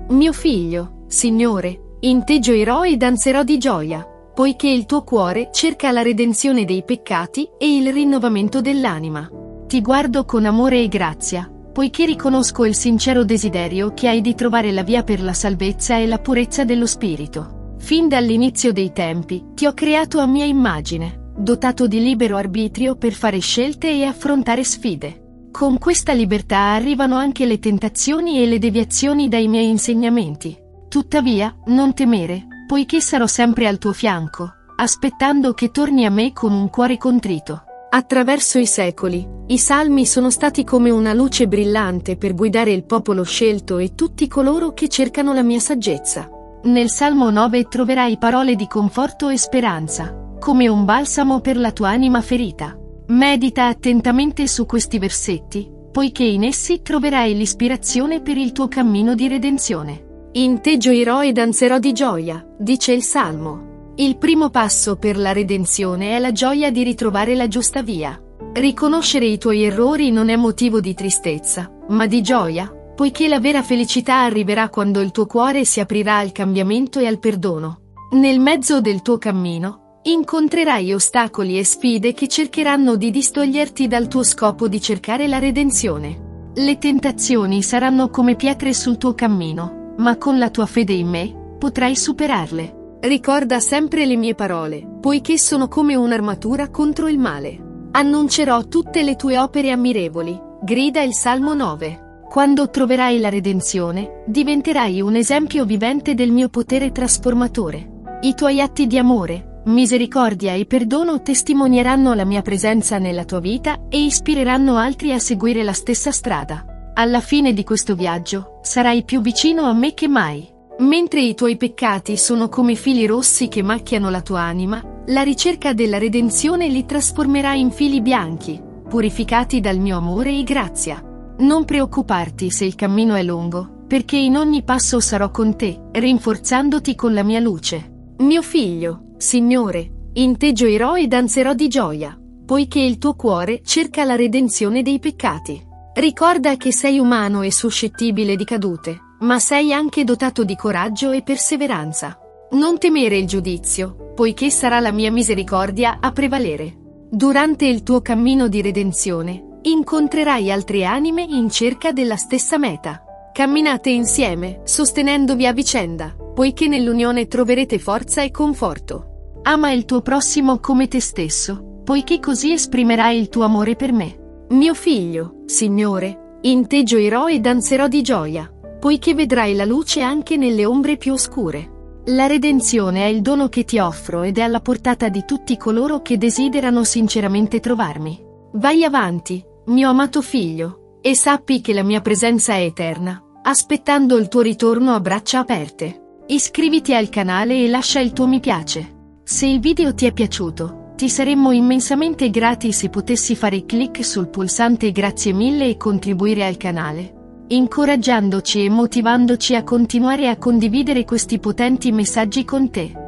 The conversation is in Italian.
Mio figlio, Signore, integgerò e danzerò di gioia, poiché il tuo cuore cerca la redenzione dei peccati e il rinnovamento dell'anima. Ti guardo con amore e grazia, poiché riconosco il sincero desiderio che hai di trovare la via per la salvezza e la purezza dello spirito. Fin dall'inizio dei tempi, ti ho creato a mia immagine, dotato di libero arbitrio per fare scelte e affrontare sfide. Con questa libertà arrivano anche le tentazioni e le deviazioni dai miei insegnamenti. Tuttavia, non temere, poiché sarò sempre al tuo fianco, aspettando che torni a me con un cuore contrito. Attraverso i secoli, i salmi sono stati come una luce brillante per guidare il popolo scelto e tutti coloro che cercano la mia saggezza. Nel Salmo 9 troverai parole di conforto e speranza, come un balsamo per la tua anima ferita. Medita attentamente su questi versetti, poiché in essi troverai l'ispirazione per il tuo cammino di redenzione. Integgerò e danzerò di gioia, dice il Salmo. Il primo passo per la redenzione è la gioia di ritrovare la giusta via. Riconoscere i tuoi errori non è motivo di tristezza, ma di gioia, poiché la vera felicità arriverà quando il tuo cuore si aprirà al cambiamento e al perdono. Nel mezzo del tuo cammino, incontrerai ostacoli e sfide che cercheranno di distoglierti dal tuo scopo di cercare la redenzione. Le tentazioni saranno come pietre sul tuo cammino, ma con la tua fede in me, potrai superarle. Ricorda sempre le mie parole, poiché sono come un'armatura contro il male. Annuncerò tutte le tue opere ammirevoli, grida il Salmo 9. Quando troverai la redenzione, diventerai un esempio vivente del mio potere trasformatore. I tuoi atti di amore, misericordia e perdono testimonieranno la mia presenza nella tua vita e ispireranno altri a seguire la stessa strada. Alla fine di questo viaggio, sarai più vicino a me che mai. Mentre i tuoi peccati sono come fili rossi che macchiano la tua anima, la ricerca della redenzione li trasformerà in fili bianchi, purificati dal mio amore e grazia. Non preoccuparti se il cammino è lungo, perché in ogni passo sarò con te, rinforzandoti con la mia luce. Mio figlio, Signore, integgerò e danzerò di gioia, poiché il tuo cuore cerca la redenzione dei peccati. Ricorda che sei umano e suscettibile di cadute, ma sei anche dotato di coraggio e perseveranza. Non temere il giudizio, poiché sarà la mia misericordia a prevalere. Durante il tuo cammino di redenzione, incontrerai altre anime in cerca della stessa meta. Camminate insieme, sostenendovi a vicenda, poiché nell'unione troverete forza e conforto. Ama il tuo prossimo come te stesso, poiché così esprimerai il tuo amore per me. Mio figlio, Signore, integgerò e danzerò di gioia, poiché vedrai la luce anche nelle ombre più oscure. La redenzione è il dono che ti offro ed è alla portata di tutti coloro che desiderano sinceramente trovarmi. Vai avanti, mio amato figlio, e sappi che la mia presenza è eterna, aspettando il tuo ritorno a braccia aperte. Iscriviti al canale e lascia il tuo mi piace. Se il video ti è piaciuto, ti saremmo immensamente grati se potessi fare clic sul pulsante grazie mille e contribuire al canale, incoraggiandoci e motivandoci a continuare a condividere questi potenti messaggi con te.